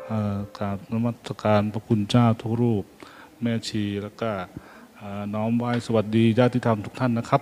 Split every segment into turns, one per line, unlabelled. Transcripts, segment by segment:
กราบนมัสการพระคุณเจ้าทุกรูปแม่ชีแล้วก็น้อมไหว้สวัสดีญาติธรรมทุกท่านนะครับ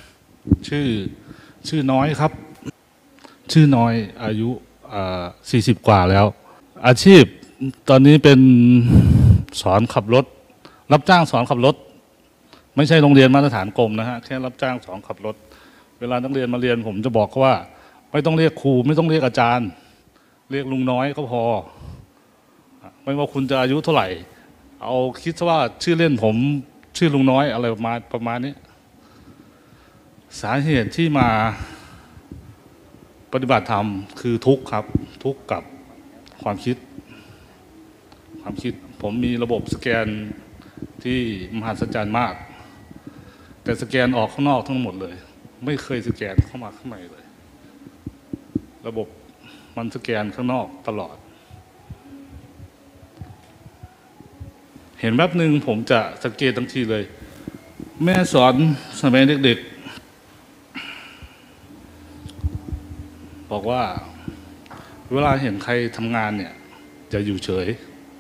ชื่อน้อยครับชื่อน้อยอายุ40 กว่าแล้วอาชีพตอนนี้เป็นสอนขับรถรับจ้างสอนขับรถไม่ใช่โรงเรียนมาตรฐานกรมนะฮะแค่รับจ้างสอนขับรถเวลานักเรียนมาเรียนผมจะบอกเขาว่าไม่ต้องเรียกครูไม่ต้องเรียกอาจารย์เรียกลุงน้อยก็พอไม่ว่าคุณจะอายุเท่าไหร่เอาคิดว่าชื่อเล่นผมชื่อลุงน้อยอะไรประมาณนี้สาเหตุที่มาปฏิบัติธรรมคือทุกข์ครับทุกข์กับความคิดผมมีระบบสแกนที่มหัศจรรย์มากแต่สแกนออกข้างนอกทั้งหมดเลยไม่เคยสแกนเข้ามาข้างในเลยระบบมันสแกนข้างนอกตลอดเห็นแป๊บหนึ่งผมจะสังเกตทันทีเลยแม่สอนสมัยเด็กๆบอกว่าเวลาเห็นใครทำงานเนี่ยจะอยู่เฉย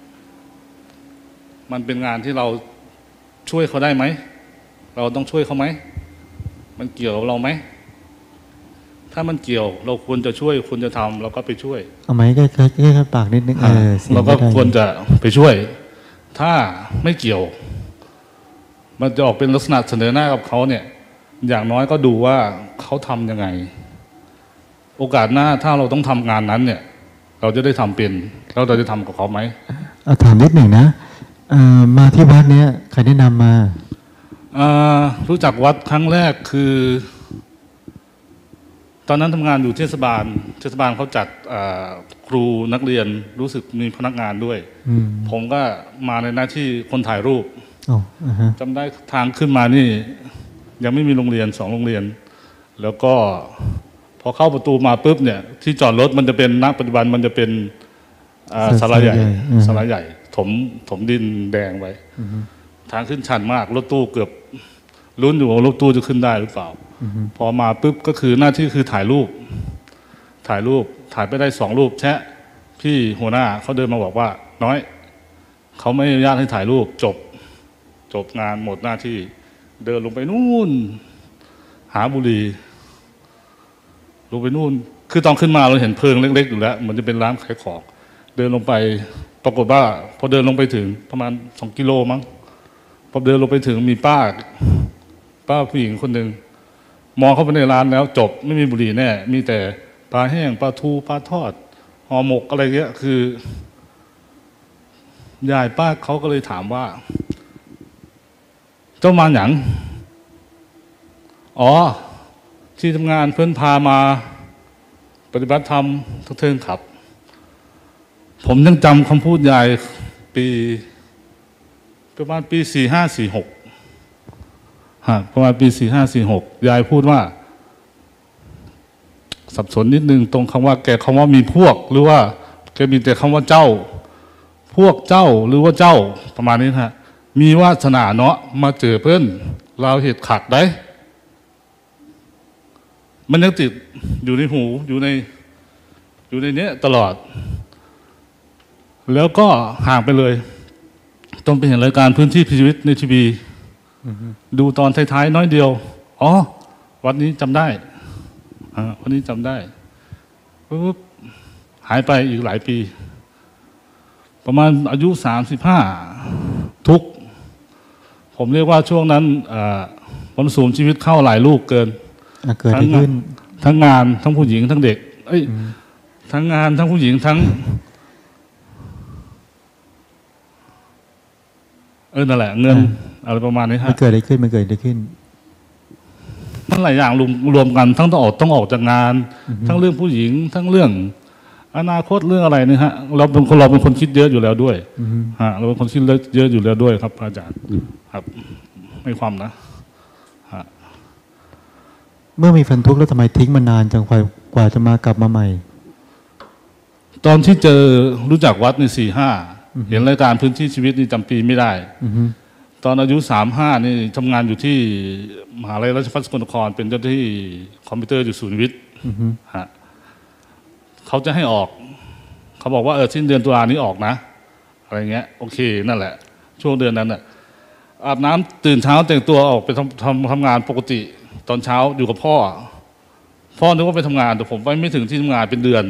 มันเป็นงานที่เราช่วยเขาได้ไหมเราต้องช่วยเขาไหมมันเกี่ยวกับเราไหมถ้ามันเกี่ยวเราควรจะช่วยควรจะทำเราก็ไปช่วย
เอาไหมใกล้ๆปากนิดนึง
เราก็ควรจะไปช่วยถ้าไม่เกี่ยวมันจะออกเป็นลักษณะเสนอหน้ากับเขาเนี่ยอย่างน้อยก็ดูว่าเขาทำยังไงโอกาสหน้าถ้าเราต้องทำงานนั้นเนี่ยเราจะได้ทำเป็นแล้วเราจะทำกับเขาไหม
ถามนิดหนึ่งนะมาที่วัดเนี้ยใครแนะนำมา
รู้จักวัดครั้งแรกคือตอนนั้นทำงานอยู่เทศบาลเขาจัดครูนักเรียนรู้สึกมีพนักงานด้วยผมก็มาในหน้าที่คนถ่ายรูปจำได้ทางขึ้นมานี่ยังไม่มีโรงเรียน2 โรงเรียนแล้วก็พอเข้าประตูมาปุ๊บเนี่ยที่จอดรถมันจะเป็นณปัจจุบันมันจะเป็นศาลาใหญ่ถมดินแดงไว้ทางขึ้นชันมากรถตู้เกือบลุ้นอยู่ว่ารถตู้จะขึ้นได้หรือเปล่าพอมาปุ๊บก็คือหน้าที่คือถ่ายรูปถ่ายไปได้2 รูปแชะพี่หัวหน้าเขาเดินมาบอกว่าน้อยเขาไม่อนุญาตให้ถ่ายรูปจบงานหมดหน้าที่เดินลงไปนู่นหาบุหรี่ลงไปนู่นคือตอนขึ้นมาเราเห็นเพิงเล็กๆอยู่แล้วเหมือนจะเป็นร้านขายของเดินลงไปปรากฏว่าพอเดินลงไปถึงประมาณ2 กิโลมั้งพอเดินลงไปถึงมีป้าผู้หญิงคนหนึ่งมองเข้าไปในร้านแล้วจบไม่มีบุหรี่แน่มีแต่ปลาแห้งปลาทูปลาทอดห่อหมกอะไรเงี้ยคือยายป้าเขาก็เลยถามว่าเจ้ามาหยังอ๋อที่ทำงานเพื่อนพามาปฏิบัติธรรมทุกเทิงครับผมยังจำคำพูดยายประมาณปี4546ประมาณปี4546ยายพูดว่าสับสนนิดนึงตรงคำว่าแกคำว่ามีพวกหรือว่าแกมีแต่คำว่าเจ้าพวกเจ้าหรือว่าเจ้าประมาณนี้ฮะมีวาสนาเนาะมาเจอเพื่อนเราเหตุขัดได้มันยังติดอยู่ในหูอยู่ในเนี้ยตลอดแล้วก็ห่างไปเลยต้องไปเห็นรายการพื้นที่ชีวิตในทีวีดูตอนท้ายๆน้อยเดียวอ๋อวันนี้จำได้วันนี้จำได้ปุ๊บหายไปอีกหลายปีประมาณอายุ35ทุกผมเรียกว่าช่วงนั้นมรสุมชีวิตเข้าหลายลูกเกินทั้งงานทั้งผู้หญิงทั้งเด็กทั้งงานทั้งผู้หญิงทั้งนั่นแหละเงินอะไรประมาณนี้ฮะ
มันเกิดอะไรขึ้น
มันหลายอย่างรวมกันทั้งต้องออกจากงานทั้งเรื่องผู้หญิงทั้งเรื่องอนาคตเรื่องอะไรนี่ฮะเราเป็นคนคิดเยอะอยู่แล้วด้วยเราเป็นคนคิดเยอะอยู่แล้วด้วยครับอาจารย์ครับไม่ความนะ
เมื่อมีฟันทุกข์แล้วทำไมทิ้งมานานจังกว่าจะมากลับมาใหม่
ตอนที่เจอรู้จักวัดใน45เห็นรายการพื้นที่ชีวิตนี่จำปีไม่ได้ตอนอายุ35นี่ทำงานอยู่ที่มหาลัยราชภัฏสกลนครเป็นเจ้าหน้าที่คอมพิวเตอร์อยู่ศูนย์วิทย์เขาจะให้ออกเขเขาบอกว่าสิ้นเดือนตุลานี้ออกนะอะไรเงี้ยโอเคนั่นแหละช่วงเดือนนั้นน่ะอาบน้ำตื่นเช้าแต่งตัวออกไปทำงานปกติตอนเช้าอยู่กับพ่อนึกว่าไปทำงานแต่ผมไปไม่ถึงที่ทำงานเป็นเดือน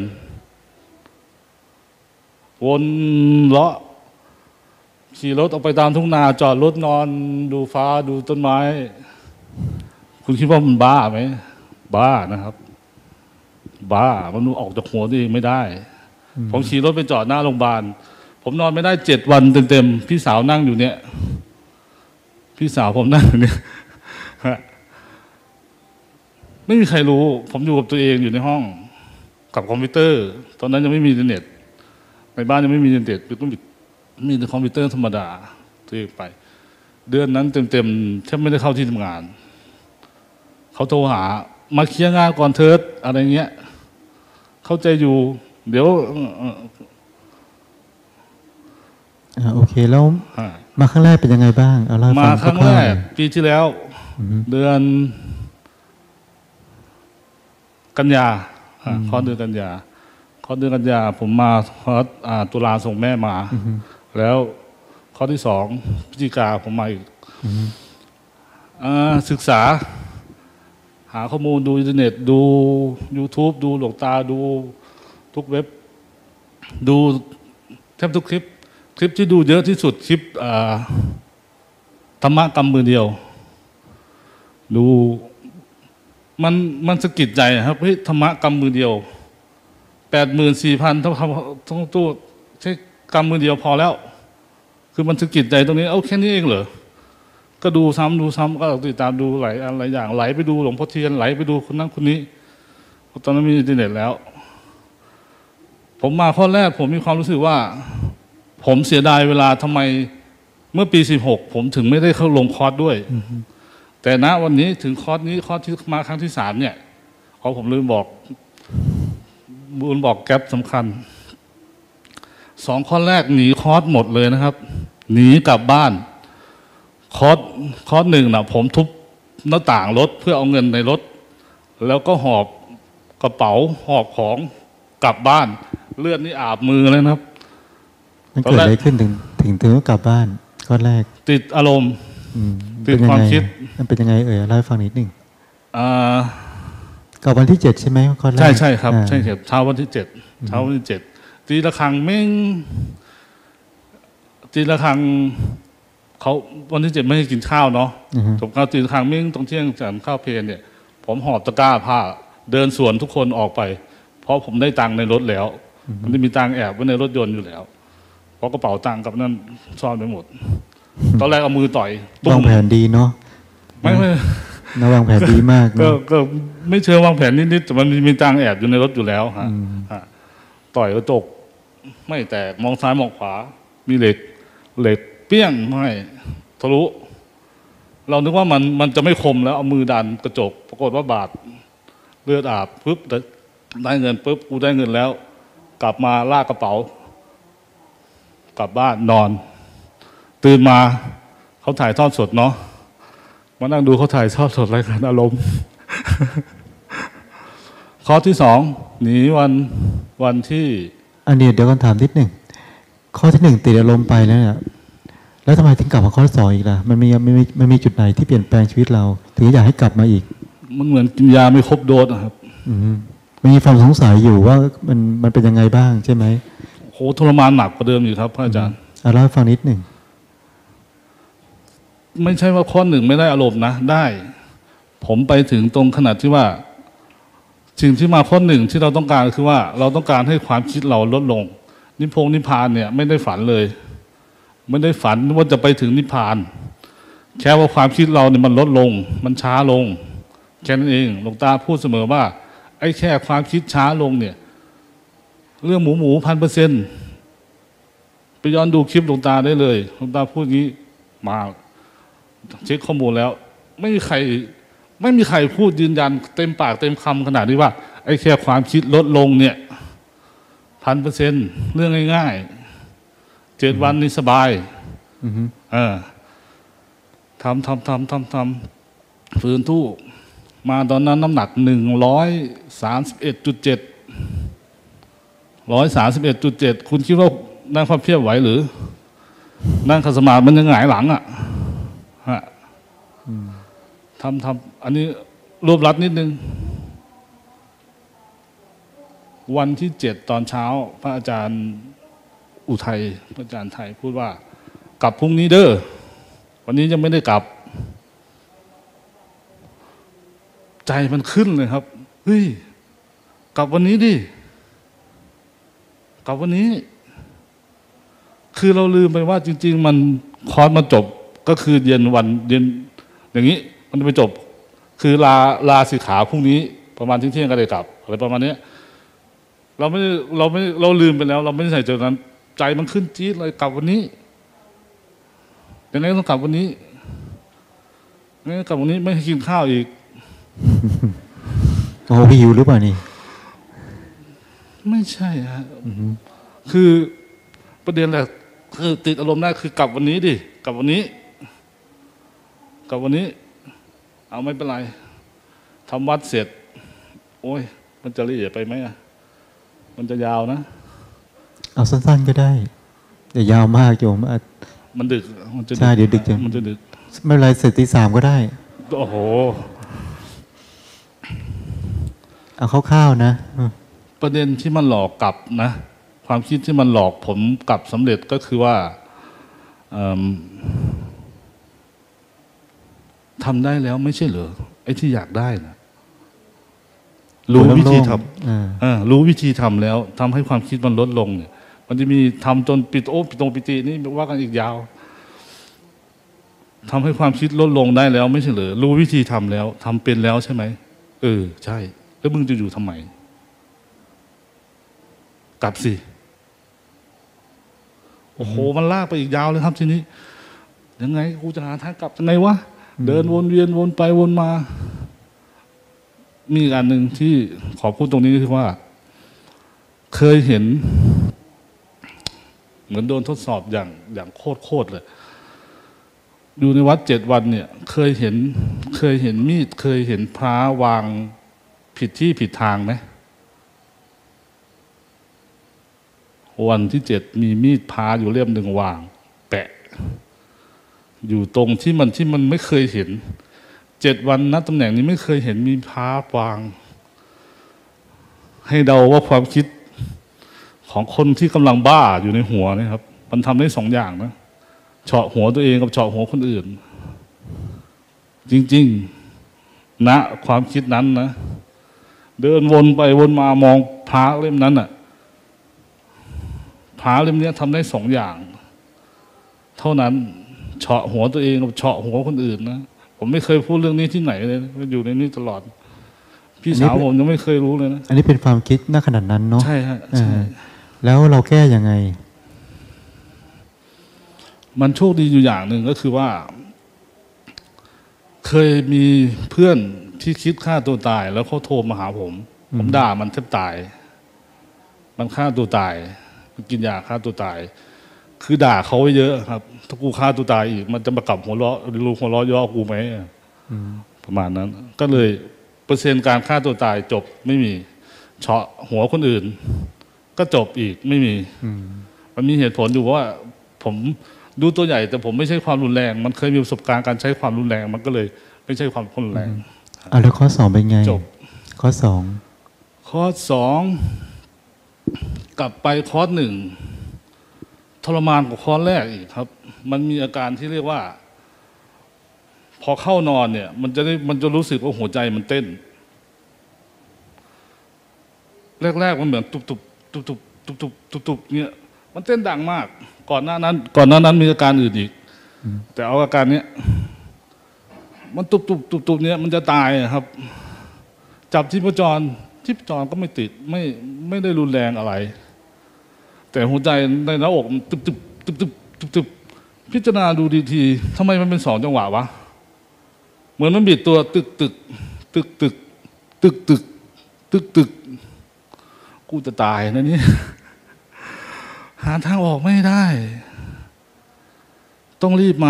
วนเลาะขี่รถออกไปตามทุ่งนาจอดรถนอนดูฟ้าดูต้นไม้คุณคิดว่ามันบ้าไหมบ้านะครับบ้ามันออกจากหัวตัวเองไม่ได้ผมขี่รถไปจอดหน้าโรงพยาบาลผมนอนไม่ได้7 วันเต็มๆพี่สาวนั่งอยู่เนี่ยพี่สาวผมนั่งอยู่เนี่ยไม่มีใครรู้ผมอยู่กับตัวเองอยู่ในห้องกับคอมพิวเตอร์ตอนนั้นยังไม่มีอินเทอร์เน็ตในบ้านยังไม่มีอินเทอร์เน็ตต้องมีแต่คอมพิวเตอร์ธรรมดาตัวเองไปเดือนนั้นเต็มๆแทบไม่ได้เข้าที่ทำงานเขาโทรหามาเคลียร์งานก่อนเถิดอะไรเงี้ยเข้าใจอยู่เดี๋ยว
โอเคแล้วมาครั้งแรกเป็นยังไงบ้างเอาเล่าให้ฟัง
มาครั้งแรกปีที่แล้วเดือนกันยาข้อเดือนกันยาผมมาตุลาส่งแม่มาแล้วข้อที่2พฤศจิกาผมมาอีกศึกษาหาข้อมูลดูอินเทอร์เน็ตดู YouTube ดูหลวงตาดูทุกเว็บดูแทบทุกคลิปที่ดูเยอะที่สุดคลิปธรรมะกรรมมือเดียวดูมันสะกิดใจครับเฮ้ยธรรมะกรรมมือเดียว 84,000ทั้งตู้ใช้กรรมมือเดียวพอแล้วคือมันสะกิดใจตรงนี้เอาแค่นี้เองเหรอก็ดูซ้ำก็ติดตามดูหลายอย่างไหลไปดูหลวงพ่อเทียนไหลไปดูคนนั้นคนนี้ตอนนั้นมีอินเทอร์เน็ตแล้วผมมาข้อแรกผมมีความรู้สึกว่าผมเสียดายเวลาทำไมเมื่อปี16ผมถึงไม่ได้เข้าลงคอร์สด้วยแต่ณวันนี้ถึงคอร์สนี้คอร์สที่มาครั้งที่3เนี่ยผมลืมบอกแก๊ปสำคัญ2 ข้อแรกหนีคอร์สหมดเลยนะครับหนีกลับบ้านคอร์ส1นะผมทุบหน้าต่างรถเพื่อเอาเงินในรถแล้วก็หอบกระเป๋าหอบของกลับบ้านเลือดนี่อาบมือเลยนะครับ
มันเกิดอะไรขึ้นถึงต้องกลับบ้านข้อแรก
ติดอารมณ์ติดความคิด
มันเป็นยังไงเล่าให้ฟังนิดหนึ่งกับวันที่7ใช่ไหมข้อแรก
ใช่ครับใช่ครับเช้าวันที่7ตีระฆังเม้งตีระฆังเขาวันที่7ไม่ให้กินข้าวเนาะผมข้าวตีระฆังเม้งตรงเที่ยงฉันข้าวเพลนเนี่ยผมหอบตะกร้าผ้าเดินสวนทุกคนออกไปเพราะผมได้ตังค์ในรถแล้วมันจะมีตังค์แอบไว้ในรถยนต์อยู่แล้วเพราะกระเป๋าตังค์กับนั่นซ่อนไปหมดตอนแรกเอามือต่อยว
างแผนดีเนาะ
ไม่
วางแผนดีมาก
ก็ไม่เชิงวางแผนนิดๆแต่มันมีตังค์แอบอยู่ในรถอยู่แล้วฮะต่อยกระจกไม่แตกมองซ้ายมองขวามีเหล็กเปี้ยงไม่ทะลุเรานึกว่ามันจะไม่คมแล้วเอามือดันกระจกปรากฏว่าบาดเลือดอาบปุ๊บได้เงินปุ๊บกูได้เงินแล้วกลับมาลากกระเป๋ากลับบ้านนอนตื่นมาเขาถ่ายทอดสดเนาะมานั่งดูเขาถ่ายทอดสดรายการอารมณ์ข้อที่2หนีวันที่
อันนี้เดี๋ยวกันถามนิดหนึ่งข้อที่1ติดอารมณ์ไปแล้วเนี่ยแล้วทำไมถึงกลับมาข้อที่2อีกล่ะมันมีจุดไหนที่เปลี่ยนแปลงชีวิตเราถึงอยากให้กลับมาอีก
มันเหมือนกินยาไม่ครบโดสครับ
มีความสงสัยอยู่ว่ามันเป็นยังไงบ้างใช่ไหม
โหทรมานหนักกว่าเดิมอยู่ครับพระอาจารย์
เล่าให้ฟังนิดหนึ่ง
ไม่ใช่ว่าข้อ1ไม่ได้อารมณ์นะได้ผมไปถึงตรงขนาดที่ว่าสิ่งที่มาข้อ1ที่เราต้องการคือว่าเราต้องการให้ความคิดเราลดลงนิพพานเนี่ยไม่ได้ฝันเลยไม่ได้ฝันว่าจะไปถึงนิพพานแค่ว่าความคิดเราเนี่ยมันลดลงมันช้าลงแค่นั้นเองหลวงตาพูดเสมอว่าไอ้แค่ความคิดช้าลงเนี่ยเรื่องหมู 1,000%ไปย้อนดูคลิปหลวงตาได้เลยหลวงตาพูดงี้มาเช็คข้อมูลแล้วไม่มีใครพูดยืนยันเต็มปากเต็มคำขนาดนี้ว่าไอ้แค่ความคิดลดลงเนี่ย 1,000%เรื่องง่ายๆ7 วันนี่สบายทำฟื้นทู่มาตอนนั้นน้ำหนัก131.7 131.7คุณคิดว่านั่งพับเพียบไหวหรือนั่งขัดสมาธิมันยังหงายหลังอ่ะฮะทำอันนี้รวบรัดนิดนึงวันที่7ตอนเช้าพระอาจารย์อุทัยพระอาจารย์ไทยพูดว่ากลับพรุ่งนี้เด้อวันนี้ยังไม่ได้กลับใจมันขึ้นเลยครับเฮ้ยกลับวันนี้ดิกลับวันนี้คือเราลืมไปว่าจริงๆมันคอร์สมาจบก็คือเย็นวันเย็นอย่างนี้มันจะไปจบคือลาสิกขาพรุ่งนี้ประมาณเที่ยงก็ได้กลับอะไรประมาณนี้เราลืมไปแล้วเราไม่ได้ใส่ใจนั้นใจมันขึ้นจี๊ดเลยกลับวันนี้ยังไงต้องกลับวันนี้งั้นกลับวันนี้ไม่ให้กินข้าวอีก
โอ้พี่หิวหรือเปล่านี่
ไม่ใช่ฮะคือประเด็นแหละคือติดอารมณ์ได้คือกลับวันนี้ดิกลับวันนี้เอาไม่เป็นไรทำวัดเสร็จโอ้ยมันจะละเอียดไปไหมอ่ะมันจะยาวนะ
เอาสั้นๆก็ได้แต่ยาวมากโยม
มันดึก
ใช่เดี๋ยวดึกจัง
มันจะดึก
ไม่เป็นไรเสร็จตี 3ก็ได้
โอ้โห
เอาคร่าวๆนะ
ประเด็นที่มันหลอกกลับนะความคิดที่มันหลอกผมกลับสำเร็จก็คือว่าทำได้แล้วไม่ใช่เหรอไอ้ที่อยากได้นะรู้วิธีทำรู้วิธีทำแล้วทำให้ความคิดมันลดลงเนี่ยมันจะมีทำจนปิตินี่ว่ากันอีกยาวทำให้ความคิดลดลงได้แล้วไม่ใช่เหรอรู้วิธีทำแล้วทำเป็นแล้วใช่ไหมใช่แล้วมึงจะอยู่ทำไมกลับสิโอ้โหมันลากไปอีกยาวเลยครับทีนี้ยังไงกูจะหาทางกลับยังไงวะเดินวนเวียนวนไปวนมามีอันหนึ่งที่ขอพูดตรงนี้คือว่าเคยเห็นเหมือนโดนทดสอบอย่างโคตรเลยอยู่ในวัด7 วันเนี่ยเคยเห็นมีดเคยเห็นพระวางผิดที่ผิดทางไหมวันที่7มีมีดพาอยู่เล่มหนึ่งวางแปะอยู่ตรงที่มันไม่เคยเห็น7 วันนะตำแหน่งนี้ไม่เคยเห็นมีพาวางให้เดาว่าความคิดของคนที่กำลังบ้าอยู่ในหัวนี่ครับมันทำได้2 อย่างนะเฉาะหัวตัวเองกับเฉาะหัวคนอื่นจริงๆนะความคิดนั้นนะเดินวนไปวนมามองพระเล่มนั้นน่ะพระเล่มนี้ทำได้2 อย่างเท่านั้นเฉาะหัวตัวเองกับเฉาะหัวคนอื่นนะผมไม่เคยพูดเรื่องนี้ที่ไหนเลยอยู่ในนี้ตลอดพี่สาวผมยังไม่เคยรู้เลยนะ
อันนี้เป็นความคิดณขนาดนั้นเนาะ
ใช่ฮะใช่
แล้วเราแก้ยังไง
มันโชคดีอยู่อย่างหนึ่งก็คือว่าเคยมีเพื่อนที่คิดฆ่าตัวตายแล้วเขาโทรมาหาผมด่ามันแทบตายมันฆ่าตัวตายมันกินยาฆ่าตัวตายคือด่าเขาไว้เยอะครับถ้ากูฆ่าตัวตายอีกมันจะมากลับหัวเราะย่อกูไหมประมาณนั้นก็เลยเปอร์เซ็นต์การฆ่าตัวตายจบไม่มีเฉาะหัวคนอื่นก็จบอีกไม่มีมันมีเหตุผลอยู่ว่าผมดูตัวใหญ่แต่ผมไม่ใช่ความรุนแรงมันเคยมีประสบการณ์การใช้ความรุนแรงมันก็เลยไม่ใช่ความรุนแรง
แล้วข้อ2เป็นไงจบข้อ
2กลับไปคอร์ส1ทรมานกว่าคอร์สแรกอีกครับมันมีอาการที่เรียกว่าพอเข้านอนเนี่ยมันจะรู้สึกว่าหัวใจมันเต้นแรกๆมันเหมือนตุบเนี่ยมันเต้นดังมากก่อนหน้านั้นมีอาการอื่นอีกแต่เอาอาการเนี้ยมันตุบเนี่ยมันจะตายครับจับชีพจรก็ไม่ติดไม่ได้รุนแรงอะไรแต่หัวใจในหน้าอกมันตึบพิจารณาดูดีๆทำไมมันเป็น2 จังหวะวะเหมือนมันบิดตัวตึกกูจะตายนะนี่หาทางออกไม่ได้ต้องรีบมา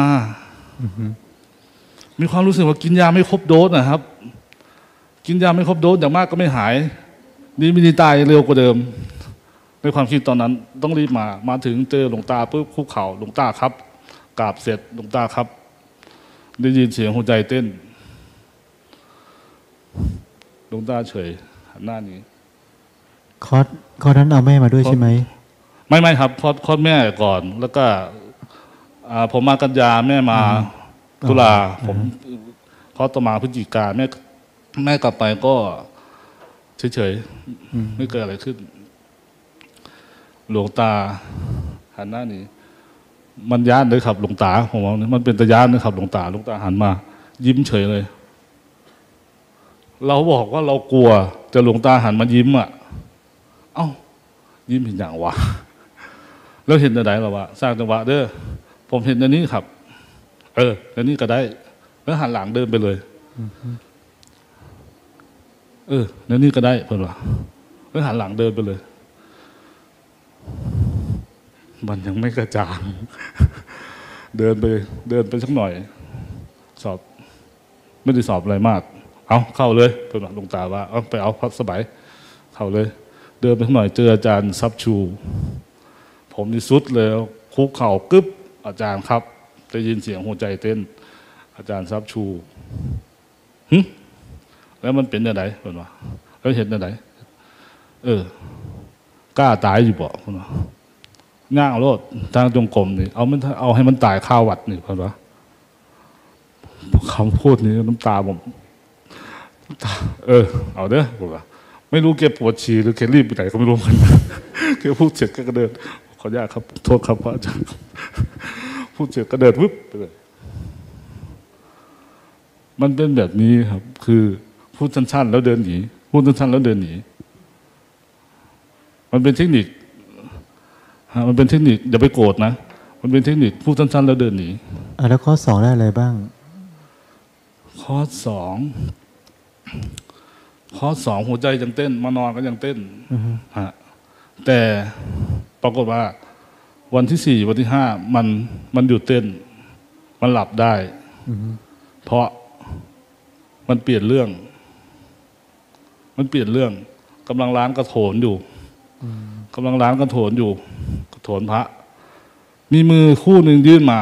มีความรู้สึกว่ากินยาไม่ครบโดสนะครับกินยาไม่ครบโดสอย่างมากก็ไม่หายดีไม่ดีตายเร็วกว่าเดิมในความคิดตอนนั้นต้องรีบมาถึงเจอหลวงตาปุ๊บคุกเข่าหลวงตาครับกราบเสร็จหลวงตาครับ ได้ยินเสียงหัวใจเต้นหลวงตาเฉยหันหน้านี้
คอร์สนั้นเอาแม่มาด้วยใช่ไหม
ไม่ครับคลอดแม่ก่อน แล้วก็ผมมากันยาแม่มาตุลาผมคลอดต่อมาพฤศจิกาแม่กลับไปก็เฉยๆไม่เกิดอะไรขึ้นหลวงตาหันหน้านี้มันย้านเลยครับหลวงตาผมว่ามันเป็นตะย้านนะครับหลวงตาหันมายิ้มเฉยเลยเราบอกว่าเรากลัวจะหลวงตาหันมายิ้มเอ้ายิ้มเห็นอย่างวะแล้วเห็นอะไรหรอวะสร้างจังหวะเด้อผมเห็นอันนี้ครับอันนี้ก็ได้แล้วหันหลังเดินไปเลยอันนี้ก็ได้เพื่อนวะแล้วหันหลังเดินไปเลยมันยังไม่กระจ่างเดินไปสักหน่อยสอบไม่ได้สอบอะไรมากเอาเข้าเลยเพื่อนหลวงตาว่าเอาไปเอาพับสบายเข้าเลยเดินไปสักหน่อยเจออาจารย์ซับชูผมนี่สุดเลยคุกเข่ากึ๊บอาจารย์ครับได้ยินเสียงหัวใจเต้นอาจารย์ซับชูแล้วมันเป็นอะไรเพื่อนว่าแล้วเห็นอะไรกล้าตายอยู่บ่เพื่อนว่าง่างโลดทางจงกรมนี่เอาให้มันตายข้าววัดนี่เพื่อนว่าคำพูดนี้น้ำตาผมเอาเด้อบอกว่าไม่รู้แกปวดฉี่หรือแกรีบไปไหนก็ไม่รู้เหมือนกันแกพูดเสร็จก็เดินขออนุญาตครับโทษครับพระอาจารย์พูดเสร็จก็เดินปุ๊บไปเลยมันเป็นแบบนี้ครับคือพูดสั้นๆแล้วเดินหนีพูดสั้นๆแล้วเดินหนีมันเป็นเทคนิคอย่าไปโกรธนะมันเป็นเทคนิคพูดสั้นๆแล้วเดินหนี
แล้วข้อ2ได้อะไรบ้าง
ข้อ2หัวใจยังเต้นมานอนก็ยังเต้นแต่ปรากฏว่าวันที่4วันที่5มันหยุดเต้นมันหลับได้เพราะมันเปลี่ยนเรื่องกำลังล้างกระโถนอยู่กำลังล้างกระโถนอยู่กระโถนพระมีมือคู่หนึ่งยื่นมา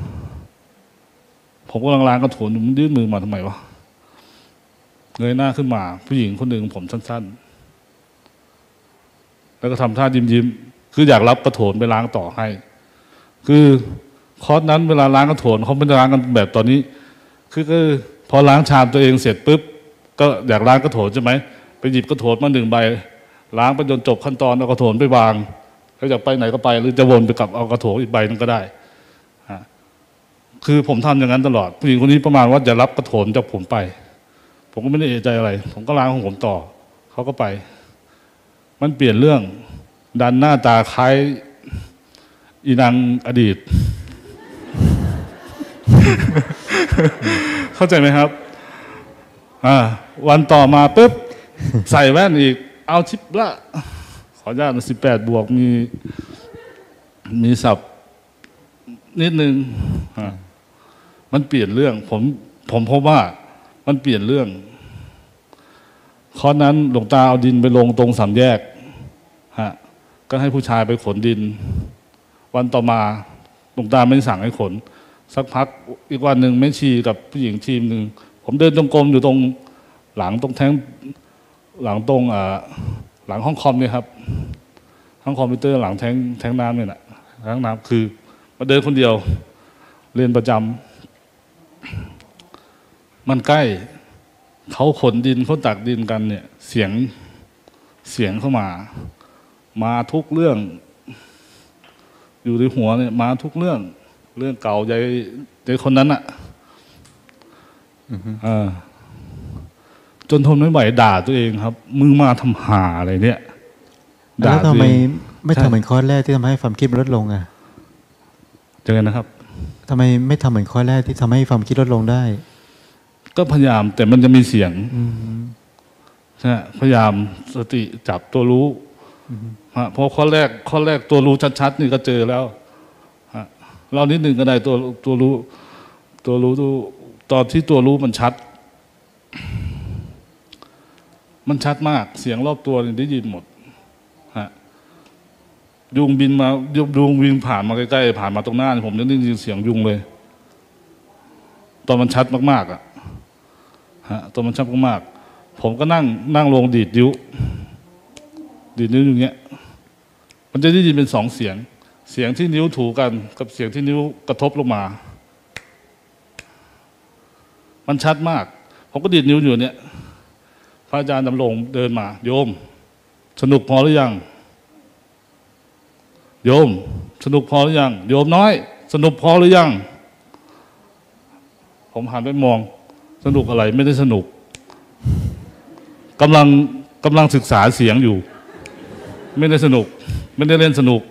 ผมกำลังล้างกระโถนมันยื่นมือมาทำไมวะเงยหน้าขึ้นมาผู้หญิงคนหนึ่งผมสั้นๆแล้วก็ทำท่ายิ้มคืออยากรับกระโถนไปล้างต่อให้คือคอร์สนั้นเวลาล้างกระโถนเขาไม่ได้ล้างกันแบบตอนนี้คือพอล้างชามตัวเองเสร็จปุ๊บก็อยากล้างกระโถนใช่ไหมไปหยิบกระโถนมา1 ใบล้างไปจนจบขั้นตอนเอากระโถนไปวางแล้วอยากไปไหนก็ไปหรือจะวนไปกับเอากระโถนอีกใบนึงก็ได้คือผมทำอย่างนั้นตลอดผู้หญิงคนนี้ประมาณว่าจะรับกระโถนจากผมไปผมก็ไม่ได้เอะใจอะไรผมก็ล้างของผมต่อเขาก็ไปมันเปลี่ยนเรื่องดันหน้าตาคล้ายอีนางอดีต เข้าใจไหมครับวันต่อมาปุ๊บใส่แว่นอีกเอาชิปละขออนุญาต18 บวกมีศัพท์นิดนึงมันเปลี่ยนเรื่องผมพบว่ามันเปลี่ยนเรื่องข้อนั้นหลวงตาเอาดินไปลงตรง3 แยกก็ให้ผู้ชายไปขนดินวันต่อมาหลวงตาไม่สั่งให้ขนสักพักอีกวันหนึ่งแม่ชีกับผู้หญิงทีมหนึ่งผมเดินจงกรมอยู่ตรงหลังตรงแท้งหลังตรงหลังห้องคอมเนี่ยครับห้องคอมพิวเตอร์หลังแท้งน้ำเนี่ยแหละแท้งน้ำคือมาเดินคนเดียวเรียนประจำมันใกล้เขาขนดินเขาตักดินกันเนี่ยเสียงเข้ามาทุกเรื่องอยู่ในหัวเนี่ยมาทุกเรื่องเก่าใหญ่คนนั้นจนทนไม่ไหวด่าตัวเองครับมึงมาทำหาอะไรเนี่ย
แล้วทำไมไม่ทำเหมือนข้อแรกที่ทำให้ความคิดลดลง
เจอกันนะครับ
ทำไมไม่ทำเหมือนข้อแรกที่ทำให้ความคิดลดลงได้
ก็พยายามแต่มันจะมีเสียงใช่พยายามสติจับตัวรู้เพราะข้อแรกตัวรู้ชัดๆนี่ก็เจอแล้วเรานิดหนึ่งก็ได้ตัวรู้ตอนที่ตัวรู้มันชัดมากเสียงรอบตัวนี่ได้ยินหมดยุงบินมายุงวิ่งผ่านมาใกล้ๆผ่านมาตรงหน้าผมได้ยินเสียงยุงเลยตอนมันชัดมากๆตอนมันชัดมากๆผมก็นั่งลงดีดนิ้วอย่างเงี้ยมันจะได้ยินเป็นสองเสียงที่นิ้วถูกันกับเสียงที่นิ้วกระทบลงมามันชัดมากผมก็ดีดนิ้วอยู่เนี่ยพระอาจารย์ดำรงเดินมาโยมสนุกพอหรือยังโยมสนุกพอหรือยังโยมน้อยสนุกพอหรือยังผมหันไปมองสนุกอะไรไม่ได้สนุกกำลังศึกษาเสียงอยู่ไม่ได้สนุกไม่ได้เล่นสนุก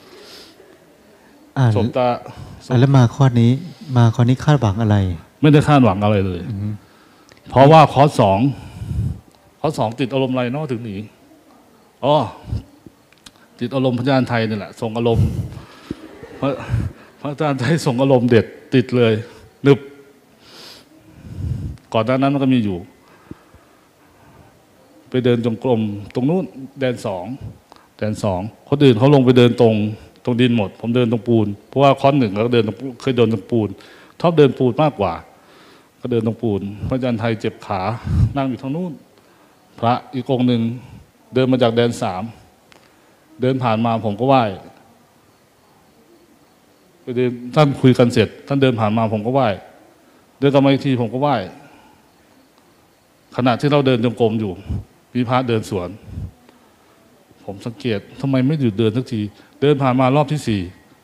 สมตา
แล้วมาข้อนี้คาดหวังอะไร
ไม่ได้คาดหวังอะไรเลยเพราะว่าคอร์สสองติดอารมณ์อะไรนอกถึงหนีติดอารมณ์พระอาจารย์ไทยนี่แหละส่งอารมณ์พระอาจารย์ไทยส่งอารมณ์เด็ดติดเลยนึบก่อนหน้านั้นมันก็มีอยู่ไปเดินจงกรมตรงนู้นแดนสองคนอื่นเขาลงไปเดินตรงดินหมดผมเดินตรงปูนเพราะว่าคอร์สหนึ่งก็เดินเคยเดินตรงปูนชอบเดินปูนมากกว่าก็เดินตรงปูนพระอาจารย์ไทยเจ็บขานั่งอยู่ทางนู้นพระอีกองค์หนึ่งเดินมาจากแดนสามเดินผ่านมาผมก็ไหว้ไปเดินท่านคุยกันเสร็จท่านเดินผ่านมาผมก็ไหว้เดินกลับมาอีกทีผมก็ไหว้ขณะที่เราเดินจงกรมอยู่มีพระเดินสวนผมสังเกตทำไมไม่หยุดเดินสักทีเดินผ่านมารอบที่สี่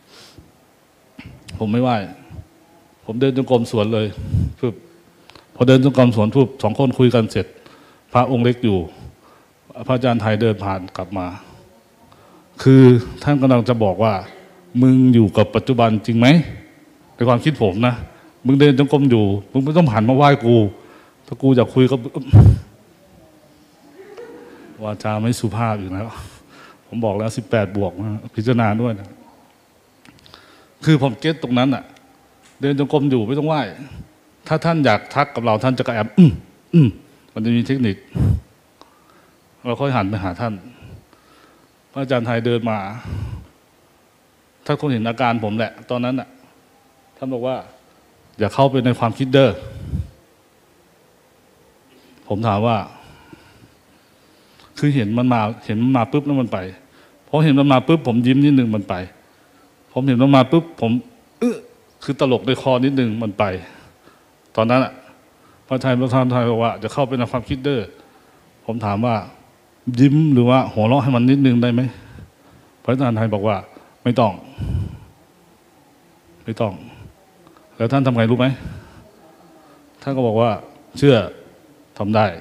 ผมไม่ไหว้ผมเดินจงกรมสวนเลยพอเดินจงกรมสวนสองคนคุยกันเสร็จพระองค์เล็กอยู่พระอาจารย์ไทยเดินผ่านกลับมาคือท่านกำลังจะบอกว่ามึงอยู่กับปัจจุบันจริงไหมในความคิดผมนะมึงเดินจงกรมอยู่มึงไม่ต้องหันมาไหว้กูถ้ากูอยากคุยก็วาจาไม่สุภาพอยู่นะผมบอกแล้ว18 บวกนะพิจารณาด้วยนะคือผมเก็ตตรงนั้นอ่ะเดินจงกรมอยู่ไม่ต้องไหว้ถ้าท่านอยากทักกับเราท่านจะกระแอบมันจะมีเทคนิคเราค่อยหันไปหาท่านพระอาจารย์ไทยเดินมาท่านคงเห็นอาการผมแหละตอนนั้นอ่ะท่านบอกว่าอย่าเข้าไปในความคิดเด้อผมถามว่าคือเห็นมันมาปุ๊บแล้วมันไปพอเห็นมันมาปุ๊บผมยิ้มนิดนึงมันไปผมเห็นมันมาปุ๊บผมคือตลกในคอนิดนึงมันไปตอนนั้นอ่ะพระอาจารย์ไทยบอกว่าจะเข้าไปในความคิดเด้อผมถามว่ายิ้มหรือว่าหัวเราะให้มันนิดนึงได้ไหมพระอาจารย์ไทยบอกว่าไม่ต้องแล้วท่านทำไงรู้ไหมท่านก็บอกว่าเชื่อทำได้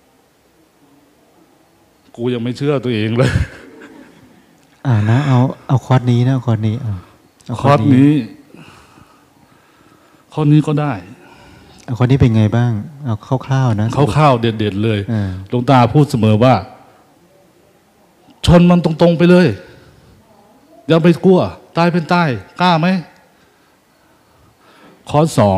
กูยังไม่เชื่อตัวเองเลย
นะเอาคอร์สนี้นะคอร์สนี้
คอร์สนี้ก็ได้
คอร์สนี้เป็นไงบ้างเอาคร่าวๆนะ
คร่าวๆเด็ดๆเลยหลวงตาพูดเสมอว่าชนมันตรงๆไปเลยอย่าไปกลัวตายเป็นตายกล้าไหมข้อสอง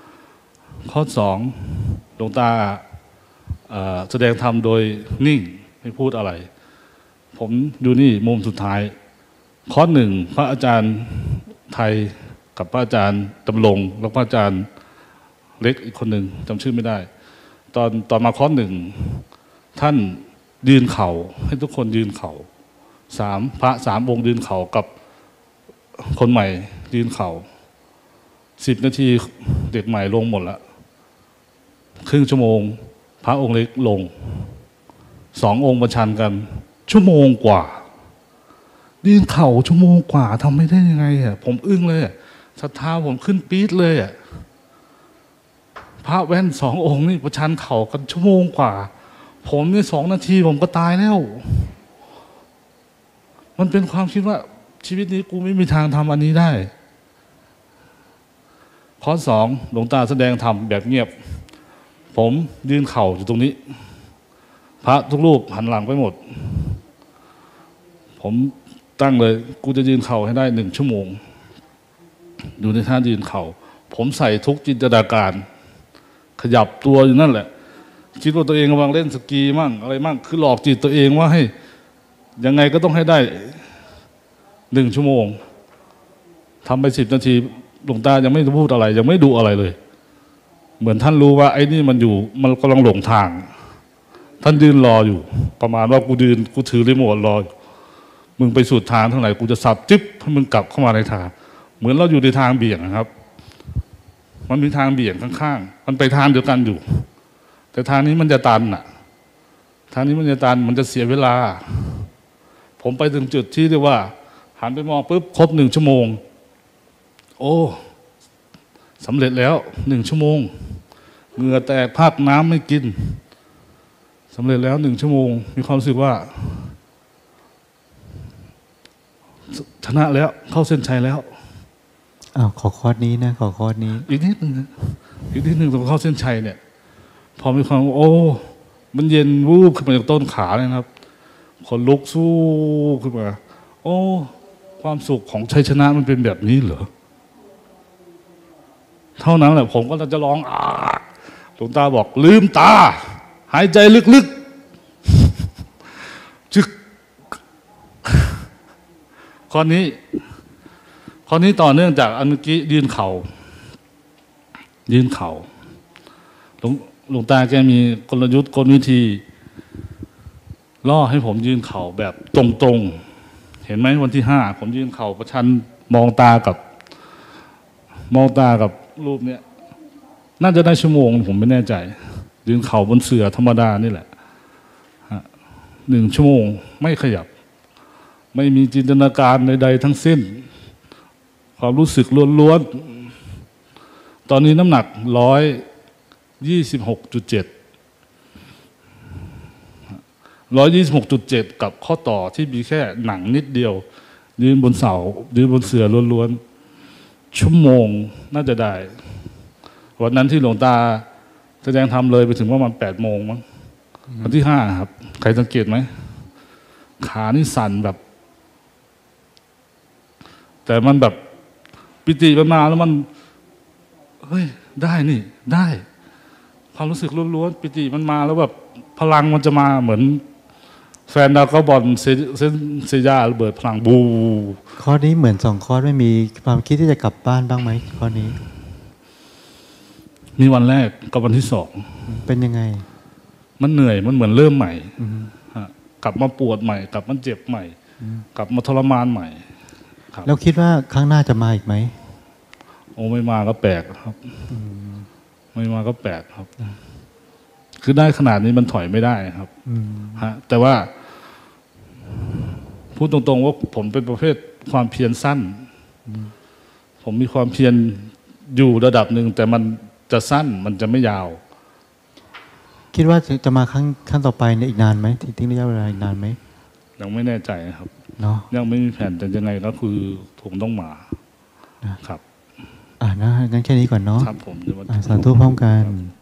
หลวงตาแสดงธรรมโดยนิ่งไม่พูดอะไรผมอยู่นี่มุมสุดท้ายข้อหนึ่งพระอาจารย์ไทยกับพระอาจารย์ดำรงแล้วพระอาจารย์เล็กอีกคนหนึ่งจำชื่อไม่ได้ตอนมาข้อหนึ่งท่านยืนเข่าให้ทุกคนยืนเข่าพระ3 องค์ยืนเข่ากับคนใหม่ยืนเข่า10 นาทีเด็กใหม่ลงหมดละครึ่งชั่วโมงพระองค์เล็กลง2 องค์ประชันกันชั่วโมงกว่ายืนเข่าชั่วโมงกว่าทำไม่ได้ยังไงอ่ะผมอึ้งเลยศรัทธาผมขึ้นปี๊ดเลยอ่ะพระแว่น2 องค์นี่ประชันเข่ากันชั่วโมงกว่าผมนี่2 นาทีผมก็ตายแล้วมันเป็นความคิดว่าชีวิตนี้กูไม่มีทางทำอันนี้ได้ข้อ2หลวงตาแสดงธรรมแบบเงียบผมยืนเข่าอยู่ตรงนี้พระทุกรูปหันหลังไปหมดผมตั้งเลยกูจะยืนเข่าให้ได้1 ชั่วโมงอยู่ในท่ายืนเข่าผมใส่ทุกจินตนาการขยับตัวอยู่นั่นแหละคิดว่าตัวเองกำลังเล่นสกีมั่งอะไรมั่งคือหลอกจิตตัวเองว่าให้ยังไงก็ต้องให้ได้ 1 ชั่วโมงทำไป10 นาทีหลวงตายังไม่พูดอะไร ยังไม่ดูอะไรเลย เหมือนท่านรู้ว่าไอ้นี่มันอยู่มันกำลังหลงทาง ท่านยืนรออยู่ ประมาณว่ากูถือรีโมทรออยู่มึงไปสุดทางเท่าไหร่กูจะสับจิ๊บให้มึงกลับเข้ามาในทาง เหมือนเราอยู่ในทางเบี่ยงนะครับ มันมีทางเบี่ยงข้างๆมันไปทางเดียวกันอยู่ แต่ทางนี้มันจะตันอ่ะทางนี้มันจะตันมันจะเสียเวลา ผมไปถึงจุดที่เรียกว่าหันไปมองปุ๊บครบ1 ชั่วโมงโอ้สำเร็จแล้ว1 ชั่วโมงเหงื่อแตกภาคน้ำไม่กินสำเร็จแล้ว1 ชั่วโมงมีความรู้สึกว่าชนะแล้วเข้าเส้นชัยแล้ว
ขอคอร์สนี้นะขอคอร์สนี้
อีกนิดนึงตรงเข้าเส้นชัยเนี่ยพอมีความโอ้มันเย็นวูบขึ้นมาจากต้นขาเลยครับขนลุกสู้ขึ้นมาโอ้ความสุขของชัยชนะมันเป็นแบบนี้เหรอเท่านั้นแหละผมก็จะร้องหลวงตาบอกลืมตาหายใจลึกๆจึกข้อนี้ต่อเนื่องจากอันเมื่อกี้ยืนเข่าหลวงตาแกมีกลยุทธ์กลวิธีล่อให้ผมยืนเข่าแบบตรงๆเห็นไหมวันที่5ผมยืนเข่าประชันมองตากับรูปเนี้ยน่าจะได้1 ชั่วโมงผมไม่แน่ใจยืนเข่าบนเสื่อธรรมดานี่แหละ1 ชั่วโมงไม่ขยับไม่มีจินตนาการใดๆทั้งสิ้นความรู้สึกล้วนๆตอนนี้น้ำหนัก126.7กับข้อต่อที่มีแค่หนังนิดเดียวยืนบนเสายืนบนเสื่อล้วนๆชั่วโมงน่าจะได้วันนั้นที่หลวงตาแสดงธรรมเลยไปถึงประมาณ8 โมงมั้งวันที่5ครับใครสังเกตไหมขานี่สั่นแบบแต่มันแบบปิติมันมาแล้วมันเฮ้ยได้นี่ได้ความรู้สึกล้วนๆปิติมันมาแล้วแบบพลังมันจะมาเหมือนแฟนดาวก็บอลเซย่าระเบิดพลังบู
ข้อนี้เหมือน2 ข้อไม่มีความคิดที่จะกลับบ้านบ้างไหมข้อนี้
มีวันแรกกับวันที่2
เป็นยังไง
มันเหนื่อยมันเหมือนเริ่มใหม่กลับมาปวดใหม่กลับมาเจ็บใหม่กลับมาทรมานใหม่
แล้วคิดว่าครั้งหน้าจะมาอีกไหม
โอ้ไม่มาก็แปลกครับไม่มาก็แปลกครับคือได้ขนาดนี้มันถอยไม่ได้ครับแต่ว่าพูดตรงๆว่าผมเป็นประเภทความเพียรสั้นผมมีความเพียรอยู่ระดับหนึ่งแต่มันจะสั้นมันจะไม่ยาว
คิดว่าจะมาครั้งต่อไปในอีกนานไหมทิ้งระยะเวลาอีกนานไหม
ยังไม่แน่ใจครับยังไม่มีแผนแต่ยังไงก็คือผมต้องมาครับ
นะงั้นแค่นี้ก่อนเนาะ
ครับผม
สาธุพร้อมกัน